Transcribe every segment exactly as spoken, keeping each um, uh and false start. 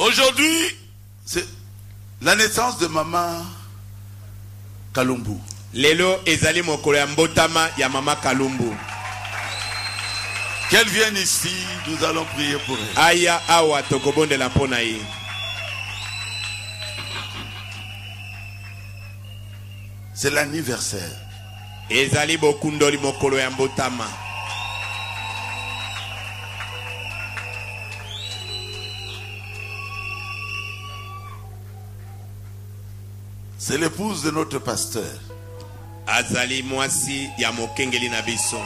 Aujourd'hui, c'est la naissance de maman Kalumbu. Lelo ezali mokolo ya mbotama ya mama Kalumbu. Qu'elle vienne ici, nous allons prier pour elle. Aya awa tokobonde la pona ye. C'est l'anniversaire. Ezali bokundoli mokolo ya mbotama. C'est l'épouse de notre pasteur. Azali mwasi ya mokengeli na biso.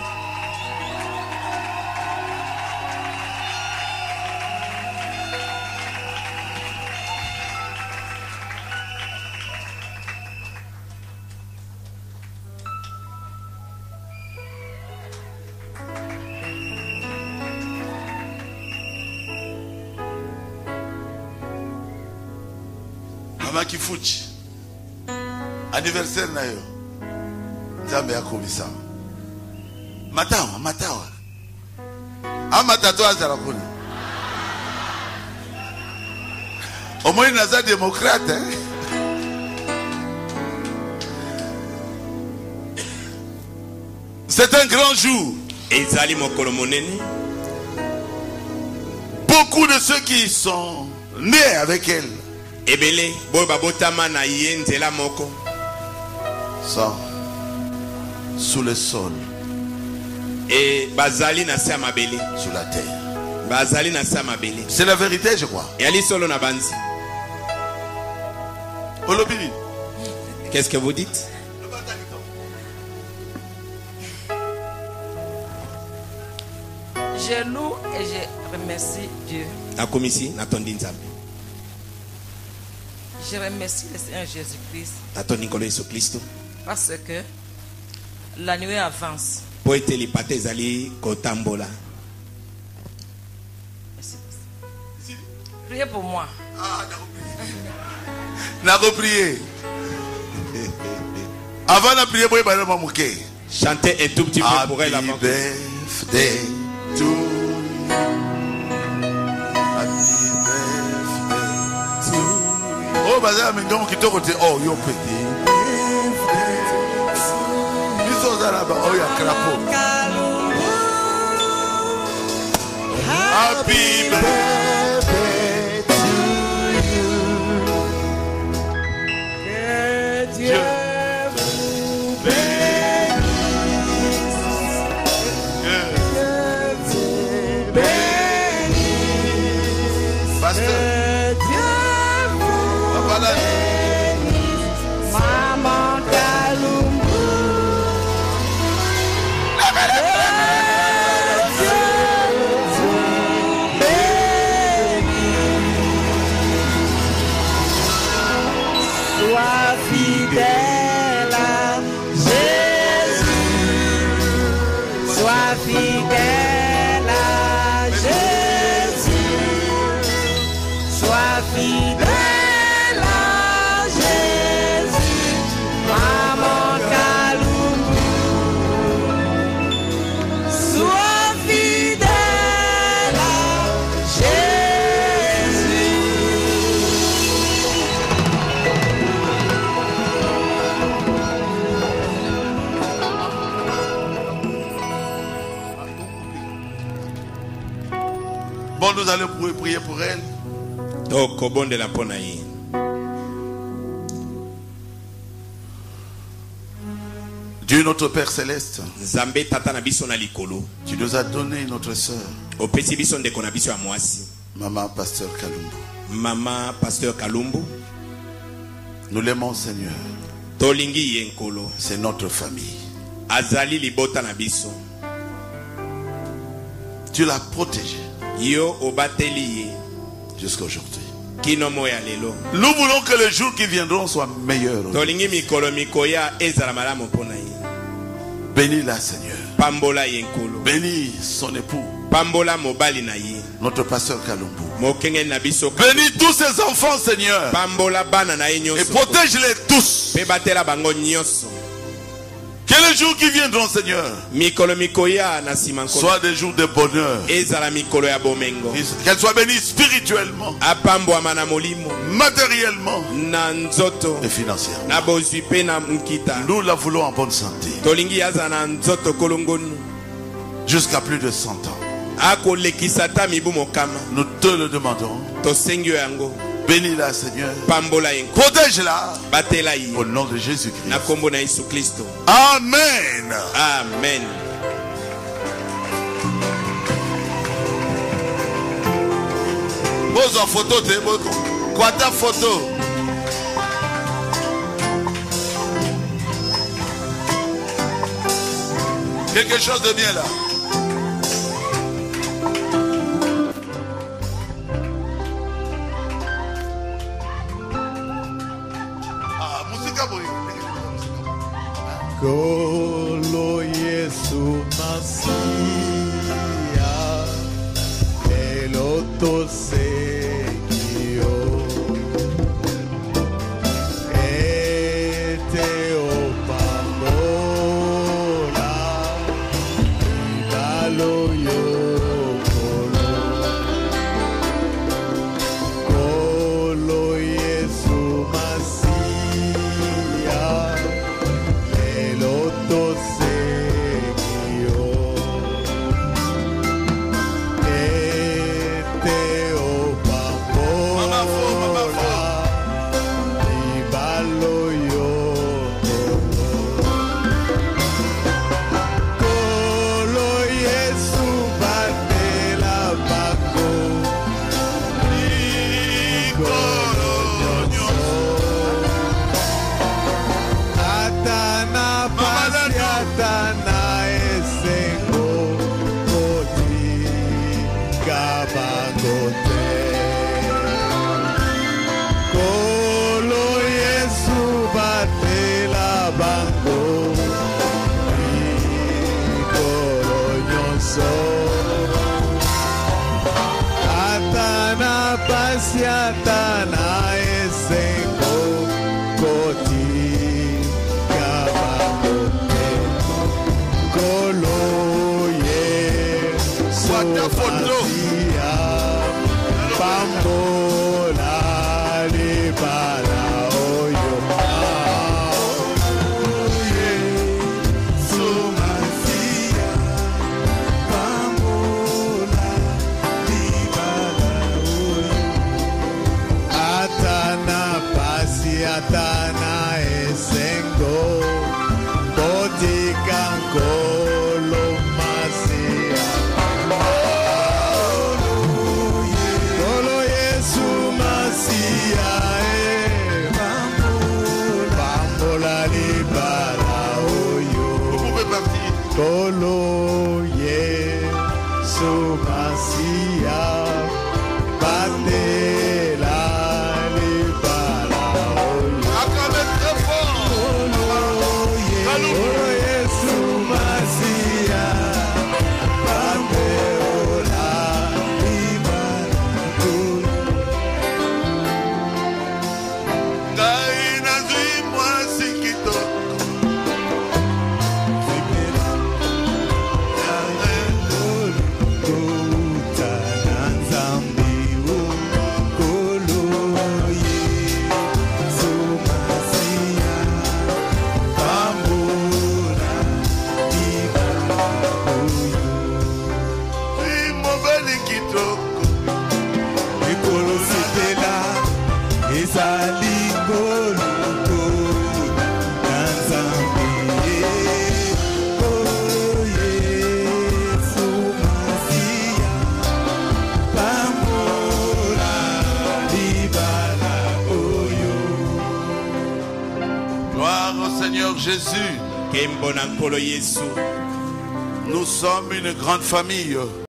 Mama Kifuchi. Anniversaire na yo. Nzambe akobisa. Matawa, matawa. Ama tato azala kuni. Omoi naza démocrate. Hein? C'est un grand jour. Ezali mokolo monene. Beaucoup de ceux qui sont nés avec elle. Ebele boy babotama na ye nzela moko. Sont sous le sol. Et bazali na sa mabele. Sous la terre. Bazali na sa mabele. C'est la vérité, je crois. Et ali solo na banzi. Olobini. Qu'est-ce que vous dites? Je loue et je remercie Dieu. Nakomisi natondi nzambe. Je remercie le Seigneur Jésus-Christ. Natondi nkolo Yesu Kristo. Parce que la nuit avance. Po ete lipata ezali kotambola. Merci. Priez pour moi. Ah, n'a reprié. Avant la prière, vous allez m'amouquer. Chantez un tout petit peu Happy pour elle avant. birthday to you. Happy birthday to you. Oh, bazar, mais donc, qui te côté. Oh, yo petit. Ils sont là-bas. Oh, il y a crapaud. Happy birthday to you. Que Dieu vous bénisse. Que Dieu bénisse. Pasteur. Que Dieu vous bénisse. Maman Kalumbu. Sois fidèle à Jésus. Sois fidèle à Jésus. Sois fidèle à Jésus. Maman Kalumbu. Sois fidèle à Jésus. Bon, nous allons prier pour elle. Tokobonde la pona ye. Dieu notre Père Céleste, Nzambe tata na biso na likolo. tu nous as donné notre sœur, Opesi biso ndeko na biso ya mwasi. Maman Pasteur Kalumbu. Mama Pasteur Kalumbu. Nous l'aimons, Seigneur. Tolingi ye nkolo. C'est notre famille. Azali libota na biso. Tu l'as protégée Yo obateli ye. jusqu'à aujourd'hui. Kino moya lelo. Nous voulons que les jours qui viendront soient meilleurs. Tolingi mikolo mikoya ezala malamu pona ye. Bénis-la, Seigneur. Pambola ye nkolo. Bénis son époux, Pambola mobali na ye. notre pasteur Kalumbu. Mokenge na biso. Bénis tous ses enfants, Seigneur. Pambola bana na ye Et nyonso. protège-les tous. Pe batela bango nyonso. Que le les jours qui viendront, Seigneur, mikolo mikoya na nsima nkolo soient des jours de bonheur. ezala mikolo ya bomengo Qu'elles soient bénies spirituellement, apambwama na molimo matériellement na nzoto et financièrement. na bozwi mpe na nkita Nous la voulons en bonne santé. tolingi aza na nzoto kolongonu Jusqu'à plus de cent ans. akolekisa ta mibu mokama Nous te le demandons. tosengi yo yango Bénis-la, Seigneur. pambola ye Protège-la. batela ye Au nom de Jésus-Christ. na kombo na yesu kristo Amen. amen. Pose en photo, t'es beau. Quoi ta photo? Quelque chose de bien là. Ah, musique à bruit. Kolo Yesu Masia Eloto Segio Ete Opamola Ibalo Yo Kolo Kolo Yesu Masia Eloto Segio Ete Opamola Ibalo Yo Kolo Yesu Batela Bako Kolo Nyonso Atana pasi atana esengo koti kabangote Kolo Yesu batela bango Kolo nyonso Atana pasi atana esengo koti kabangote Kolo Yesu Quoi ta photo? Masia Pambola libala oyo Yesu Masia Pambola libala oyo Atana pasi atana esengo Botika nkolo masia Kolo Yesu Masia eh Bambola libala oyo Vous pouvez partir. Kolo Yesu Masia Batela libala oyo Acclamez très fort. Kolo Yesu Masia Batela libala oyo Ngai nazwi mwasi kitoko. Kouta na Nzambe o Kolo Yesu Masia Pambola libala oyo Mobali kitoko. Ekolo sepela ezali ngoluko na Nzambe Oh Yesu Masia Pambola libala oyo Gloire au Seigneur Jésus. kembo na nkolo yesu Nous sommes une grande famille.